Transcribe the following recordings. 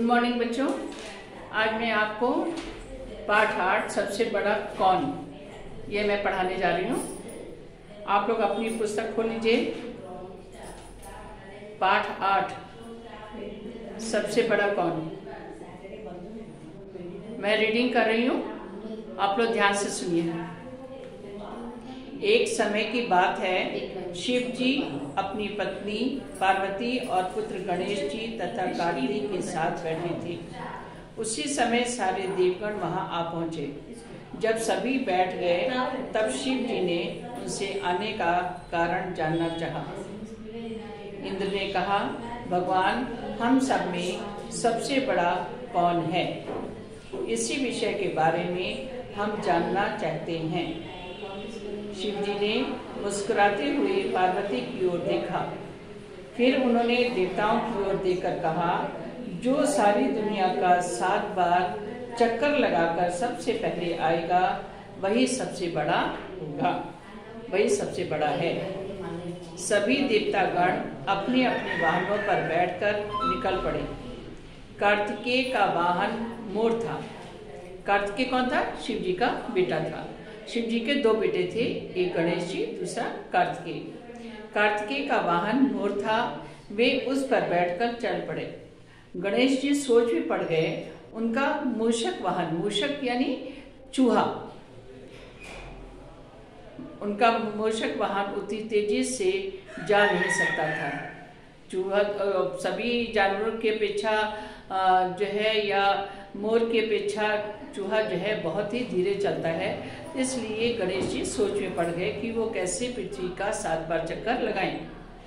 Morning बच्चों, आज मैं आपको पाठ 8 सबसे बड़ा कौन ये मैं पढ़ाने जा रही हूँ। आप लोग अपनी पुस्तक खोल लीजिए। पाठ 8 सबसे बड़ा कौन। मैं रीडिंग कर रही हूँ, आप लोग ध्यान से सुनिए। एक समय की बात है, शिव जी अपनी पत्नी पार्वती और पुत्र गणेश जी तथा कार्तिक के साथ बैठे थे। उसी समय सारे देवगण वहां आ पहुंचे। जब सभी बैठ गए तब शिव जी ने उनसे आने का कारण जानना चाहा। इंद्र ने कहा, भगवान, हम सब में सबसे बड़ा कौन है? इसी विषय के बारे में हम जानना चाहते हैं। शिव जी ने मुस्कुराते हुए पार्वती की ओर देखा। फिर उन्होंने देवताओं की ओर देखकर कहा, जो सारी दुनिया का 7 बार चक्कर लगाकर सबसे पहले आएगा वही सबसे बड़ा होगा, वही सबसे बड़ा है। सभी देवतागण अपने अपने वाहनों पर बैठकर निकल पड़े। कार्तिकेय का वाहन मोर था। कार्तिकेय कौन था? शिव जी का बेटा था। शिव जी के 2 बेटे थे, एक गणेश जी, दूसरा कार्तिकेय। कार्तिकेय का वाहन मोर था। वे उस पर बैठकर चल पड़े। गणेश जी सोच में पड़ गए। उनका मूषक वाहन, मूषक यानी चूहा, उनका मूषक वाहन उतनी तेजी से जा नहीं सकता था। चूहा सभी जानवरों के अपेक्षा जो है, या मोर के अपेक्षा चूहा जो है बहुत ही धीरे चलता है। इसलिए गणेश जी सोच में पड़ गए कि वो कैसे पृथ्वी का 7 बार चक्कर लगाएं।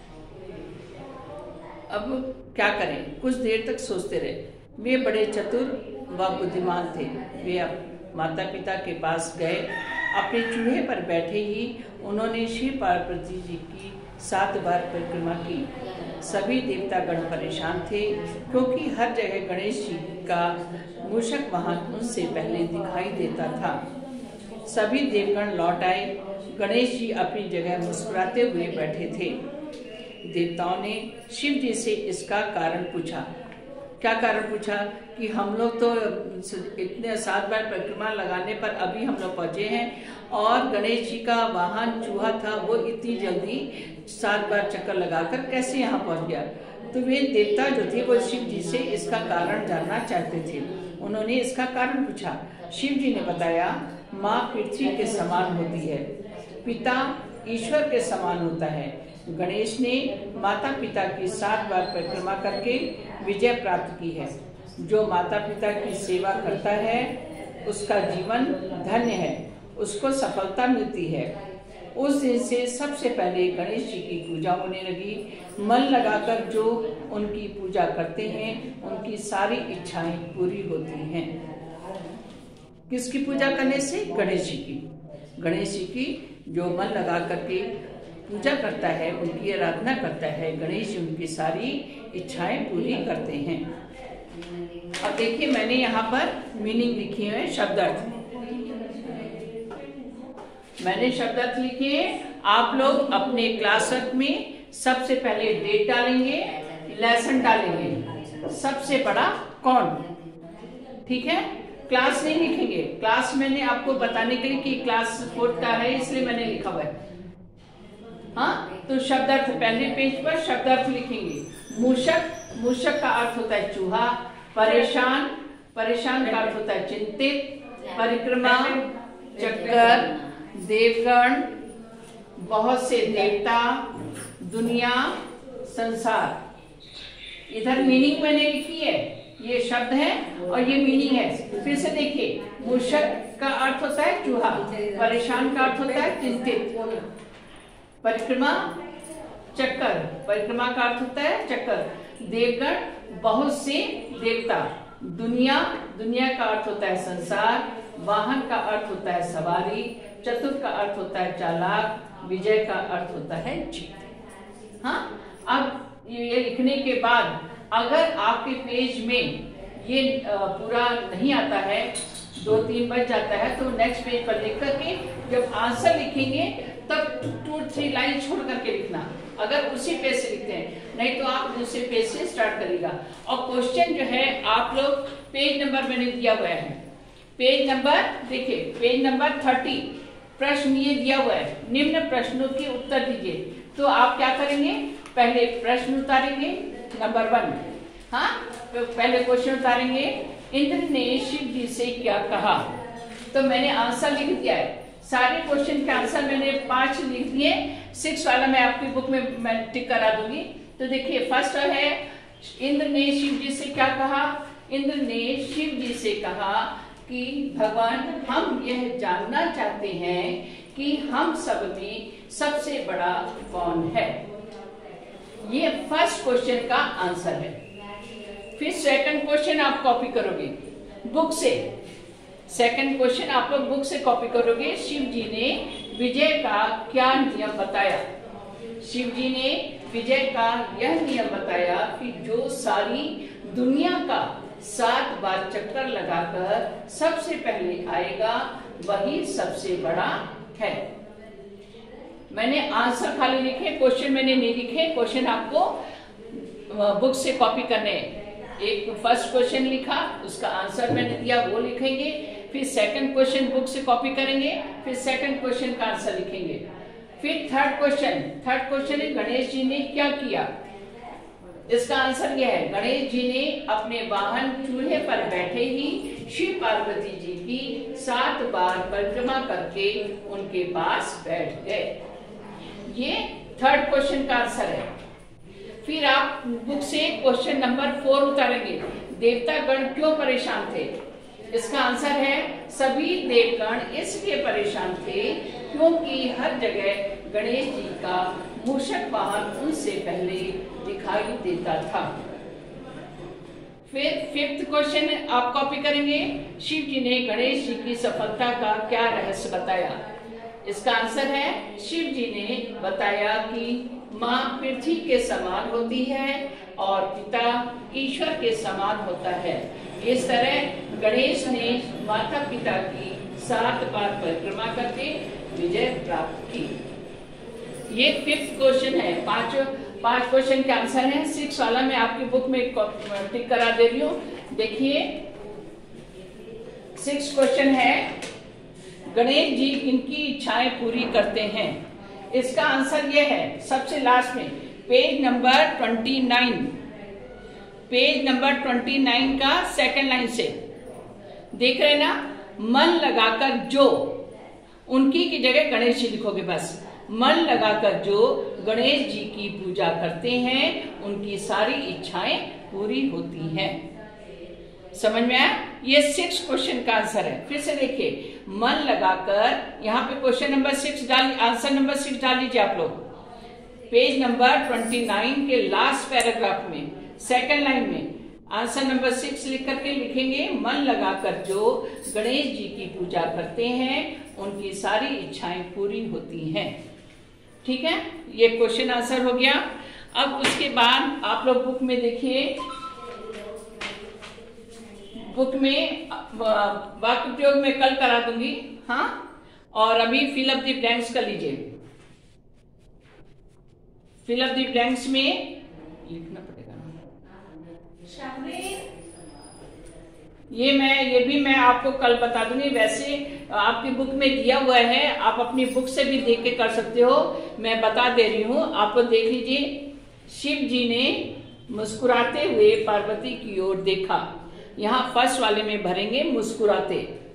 अब क्या करें? कुछ देर तक सोचते रहे। वे बड़े चतुर व बुद्धिमान थे। वे माता पिता के पास गए। अपने चूहे पर बैठे ही उन्होंने शिव पार्वती जी की 7 बार परिक्रमा की। सभी देवतागण परेशान थे, क्योंकि हर जगह गणेश जी का मूषक वाहन उनसे पहले दिखाई देता था। सभी देवगण लौट आए। गणेश जी अपनी जगह मुस्कुराते हुए बैठे थे। देवताओं ने शिव जी से इसका कारण पूछा। क्या कारण पूछा? कि हम लोग तो इतने 7 बार परिक्रमा लगाने पर अभी हम लोग पहुंचे हैं, और गणेश जी का वाहन चूहा था, वो इतनी जल्दी 7 बार चक्कर लगाकर कैसे यहाँ पहुंच गया? तो वे देवता जो थे वो शिव जी से इसका कारण जानना चाहते थे। उन्होंने इसका कारण पूछा। शिव जी ने बताया, माँ पृथ्वी के समान होती है, पिता ईश्वर के समान होता है। गणेश ने माता पिता की 7 बार परिक्रमा करके विजय प्राप्त की है। जो माता पिता की सेवा करता है उसका जीवन धन्य है, उसको सफलता मिलती है। उस दिन से सबसे पहले गणेश जी की पूजा होने लगी। मन लगाकर जो उनकी पूजा करते हैं उनकी सारी इच्छाएं पूरी होती हैं। किसकी पूजा करने से? गणेश जी की। गणेश जी की जो मन लगा करके पूजा करता है, उनकी आराधना करता है, गणेश जी उनकी सारी इच्छाएं पूरी करते हैं। अब देखिए, मैंने यहाँ पर मीनिंग लिखी है, शब्दार्थ। मैंने शब्दार्थ लिखे हैं। आप लोग अपने क्लासवर्क में सबसे पहले डेट डालेंगे, लेसन डालेंगे, सबसे बड़ा कौन। ठीक है? क्लास नहीं लिखेंगे। क्लास मैंने आपको बताने के लिए कि क्लास 4 का है, इसलिए मैंने लिखा हुआ है। हाँ, तो शब्दार्थ पहले पेज पर शब्दार्थ लिखेंगे। मूषक, मूषक का अर्थ होता है चूहा। परेशान, परेशान का अर्थ होता है चिंतित। परिक्रमा, चक्कर, देवगण, बहुत से देवता, दुनिया, संसार। इधर मीनिंग मैंने लिखी है, ये शब्द है और ये मीनिंग है। फिर से देखिए, मूषक का अर्थ होता है चूहा, परेशान का अर्थ होता है चिंतित। परिक्रमा, चक्कर, परिक्रमा का अर्थ होता है चक्कर। देवगण, बहुत से देवता। दुनिया, दुनिया का अर्थ होता है संसार। वाहन का अर्थ होता है सवारी। चतुर का अर्थ होता है चालाक। विजय का अर्थ होता है जीत। हाँ, अब ये लिखने के बाद अगर आपके पेज में ये पूरा नहीं आता है, 2-3 बच जाता है, तो नेक्स्ट पेज पर लिख करके जब आंसर लिखेंगे तब 2 3 लाइन छोड़ करके लिखना, अगर उसी पेज से लिखते हैं, नहीं तो आप दूसरे पेज से स्टार्ट करिएगा। और क्वेश्चन जो है आप लोग पेज नंबर मैंने दिया हुआ है, पेज नंबर देखिए, पेज नंबर 30 प्रश्न ये दिया हुआ है, निम्न प्रश्नों के उत्तर दीजिए। तो आप क्या करेंगे, पहले प्रश्न उतारेंगे नंबर 1, हाँ तो पहले क्वेश्चन उतारेंगे, इंद्र ने शिव जी से क्या कहा। तो मैंने आंसर लिख दिया है, सारे क्वेश्चन के आंसर मैंने 5 लिख दिए, 6 वाला मैं आपकी बुक में मैं टिक करा दूंगी। तो देखिए फर्स्ट है, इंद्र ने शिव जी से क्या कहा। इंद्र ने शिव जी से कहा कि भगवान, हम यह जानना चाहते हैं कि हम सब में सबसे बड़ा कौन है। ये फर्स्ट क्वेश्चन का आंसर है। फिर सेकंड क्वेश्चन आप कॉपी करोगे बुक से, सेकंड क्वेश्चन आप लोग बुक से कॉपी करोगे। शिव जी ने विजय का क्या नियम बताया। शिव जी ने विजय का यह नियम बताया कि जो सारी दुनिया का 7 बार चक्कर लगाकर सबसे पहले आएगा वही सबसे बड़ा है। मैंने आंसर खाली लिखे, क्वेश्चन मैंने नहीं लिखे, क्वेश्चन आपको बुक से कॉपी करने। एक फर्स्ट क्वेश्चन लिखा, उसका आंसर मैंने दिया, वो लिखेंगे। फिर सेकंड क्वेश्चन बुक से कॉपी करेंगे, फिर सेकंड क्वेश्चन का आंसर लिखेंगे। फिर थर्ड क्वेश्चन है, गणेश जी ने क्या किया। इसका आंसर यह है, गणेश जी ने अपने वाहन चूल्हे पर बैठे ही शिव पार्वती जी की 7 बार परिक्रमा करके उनके पास बैठ गए। ये थर्ड क्वेश्चन का आंसर है। फिर आप बुक से क्वेश्चन नंबर 4 उतारेंगे, देवता गण क्यों परेशान थे। इसका आंसर है, सभी देवगण इसलिए परेशान थे क्योंकि हर जगह गणेश जी का मूषक वाहन उनसे पहले दिखाई देता था। फिर फिफ्थ क्वेश्चन आप कॉपी करेंगे, शिव जी ने गणेश जी की सफलता का क्या रहस्य बताया। इसका आंसर है, शिव जी ने बताया कि माँ पृथ्वी के समान होती है और पिता ईश्वर के समान होता है। इस तरह गणेश ने माता पिता की 7 बार परिक्रमा करके विजय प्राप्त की। ये फिफ्थ क्वेश्चन है। 5 क्वेश्चन के आंसर हैं। 6 वाला मैं आपकी बुक में टिक करा दे रही हूँ। देखिए 6 क्वेश्चन है, गणेश जी किनकी इच्छाएं पूरी करते हैं। इसका आंसर यह है, सबसे लास्ट में पेज नंबर 29, पेज नंबर 29 का सेकंड लाइन से देख रहे ना, मन लगाकर जो, उनकी की जगह गणेश जी लिखोगे बस। मन लगाकर जो गणेश जी की पूजा करते हैं उनकी सारी इच्छाएं पूरी होती हैं। समझ में आया? ये 6 क्वेश्चन का आंसर है। फिर से देखिए, मन लगाकर, यहाँ पे क्वेश्चन नंबर 6 डाल, आंसर नंबर 6 डाल लीजिए आप लोग। पेज नंबर 29 के लास्ट पैराग्राफ में सेकंड लाइन में आंसर नंबर 6 लिख करके लिखेंगे, मन लगाकर जो गणेश जी की पूजा करते हैं उनकी सारी इच्छाएं पूरी होती हैं। ठीक है, ये क्वेश्चन आंसर हो गया। अब उसके बाद आप लोग बुक में देखिए, बुक में वाक्य प्रयोग में कल करा दूंगी, हाँ, और अभी फिल अप द ब्लैंक्स कर लीजिए। फिल अप द ब्लैंक्स में लिखना पड़ेगा। ये भी मैं आपको कल बता दूंगी। वैसे आपकी बुक में दिया हुआ है, आप अपनी बुक से भी देख के कर सकते हो, मैं बता दे रही हूँ आपको। देख लीजिए, शिव जी ने मुस्कुराते हुए पार्वती की ओर देखा। यहाँ फर्स्ट वाले में भरेंगे मुस्कुराते,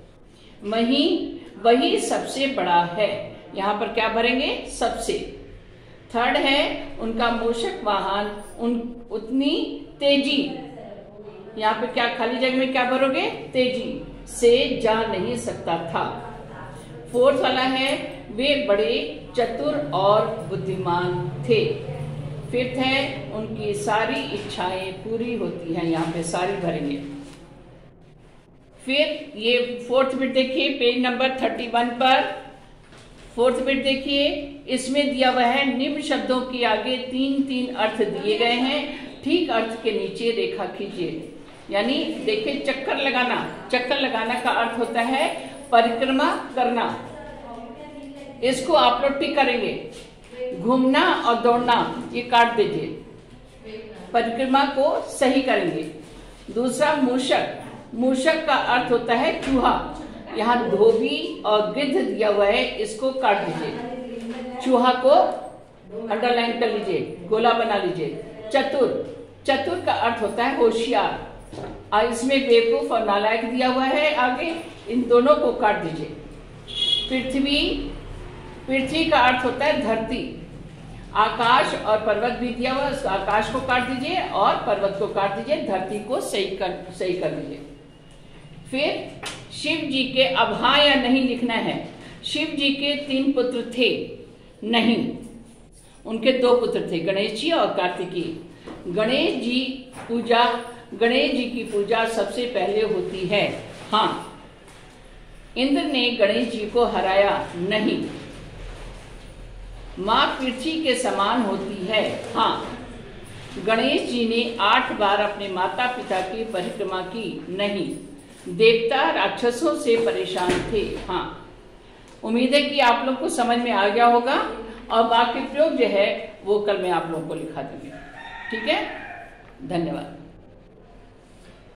वही सबसे बड़ा है। यहाँ पर क्या भरेंगे, सबसे। थर्ड है, उनका मूषक वाहन उतनी तेजी, यहाँ पे क्या खाली जगह में क्या भरोगे, तेजी से जा नहीं सकता था। फोर्थ वाला है, वे बड़े चतुर और बुद्धिमान थे। फिफ्थ है, उनकी सारी इच्छाएं पूरी होती हैं। यहाँ पे सारी भरेंगे। फिर ये फोर्थ बिट देखिए, पेज नंबर 31 पर फोर्थ बिट देखिए, इसमें दिया हुआ है, निम्न शब्दों के आगे 3-3 अर्थ दिए गए हैं, ठीक अर्थ के नीचे रेखा खींचिए। यानी देखिए, चक्कर लगाना का अर्थ होता है परिक्रमा करना। इसको आप लोग टिक करेंगे। घूमना और दौड़ना ये काट दीजिए। परिक्रमा को सही करेंगे। दूसरा मूषक, मूषक का अर्थ होता है चूहा। यहाँ धोबी और गिद्ध दिया हुआ है, इसको काट दीजिए। चूहा को अंडरलाइन कर लीजिए, गोला बना लीजिए। चतुर, चतुर का अर्थ होता है होशियार, और इसमें बेवकूफ और नालायक दिया हुआ है आगे, इन दोनों को काट दीजिए। पृथ्वी, पृथ्वी का अर्थ होता है धरती। आकाश और पर्वत भी दिया हुआ, आकाश को काट दीजिए और पर्वत को काट दीजिए, धरती को सही कर दीजिए। फिर शिव जी के, अब हाँ या नहीं लिखना है। शिव जी के 3 पुत्र थे, नहीं, उनके 2 पुत्र थे, गणेश जी और कार्तिकेय। गणेश जी की पूजा सबसे पहले होती है, हाँ। इंद्र ने गणेश जी को हराया, नहीं। माँ पृथ्वी के समान होती है, हाँ। गणेश जी ने 8 बार अपने माता पिता की परिक्रमा की, नहीं। देवता राक्षसों से परेशान थे, हाँ। उम्मीद है कि आप लोग को समझ में आ गया होगा, और बाकी प्रयोग जो है वो कल मैं आप लोगों को लिखा दूंगी। ठीक है, धन्यवाद।